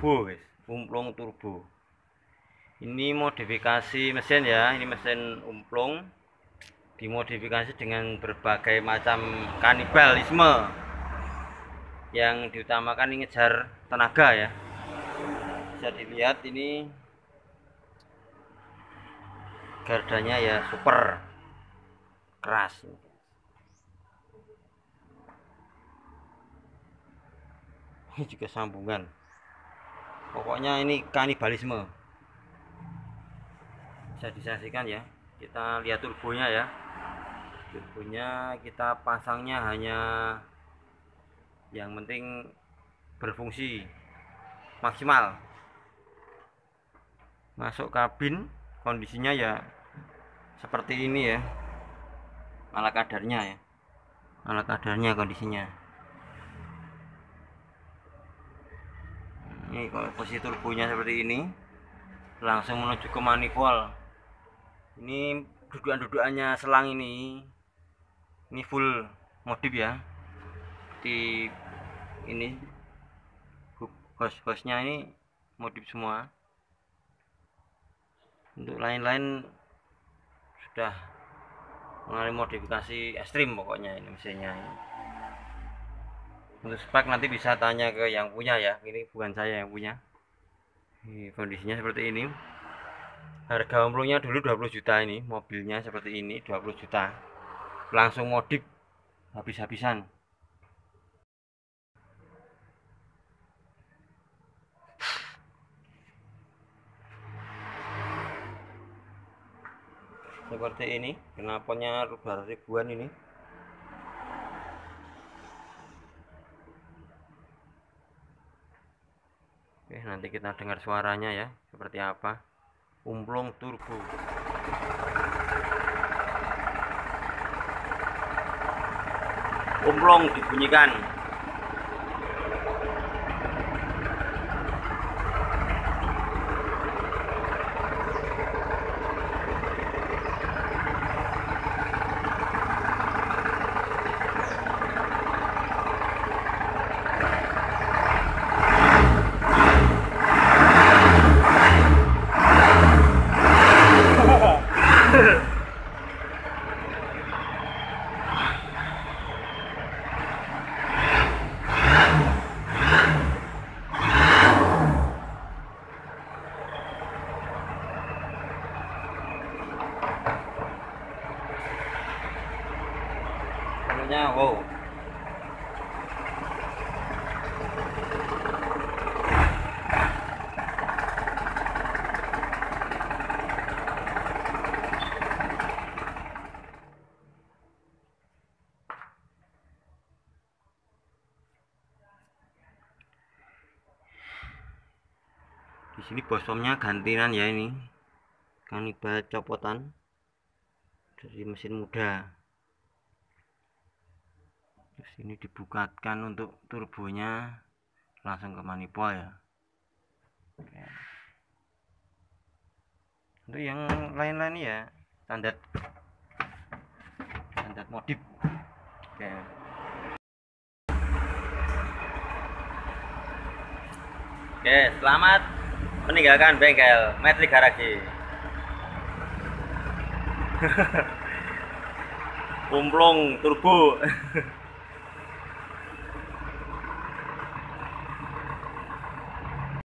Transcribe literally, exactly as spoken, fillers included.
turbo guys, umplung turbo. Ini modifikasi mesin ya, ini mesin umplung dimodifikasi dengan berbagai macam kanibalisme yang diutamakan ini ngejar tenaga ya. Bisa dilihat ini gardanya ya super keras. Ini juga sambungan, pokoknya ini kanibalisme. Bisa disaksikan ya, kita lihat turbonya ya. Turbonya kita pasangnya hanya yang penting berfungsi maksimal. Masuk kabin kondisinya ya seperti ini ya, ala kadarnya ya, ala kadarnya kondisinya. Ini kalau posisi turbonya seperti ini, langsung menuju ke manifold. Ini dudukan-dudukannya selang ini ini full modif ya. Di ini hos-hosnya ini modif semua. Untuk lain-lain sudah mengalami modifikasi ekstrim pokoknya ini mesinnya ini. Untuk spek nanti bisa tanya ke yang punya ya, ini bukan saya yang punya. Ini kondisinya seperti ini. Harga umplungnya dulu dua puluh juta, ini mobilnya seperti ini dua puluh juta. Langsung modif habis-habisan. Seperti ini, knalpotnya rubber ribuan ini. Oke, nanti kita dengar suaranya ya, seperti apa. Umplung turbo. Umplung dibunyikan. Wow. Di sini bosomnya gantian ya, ini kan ibarat copotan dari mesin muda. Terus ini dibukakan untuk turbonya langsung ke manifold ya. Oke. Untuk yang lain-lain ya standar standar modif. Oke. Oke, selamat meninggalkan bengkel Metri Garage. Umplung turbo.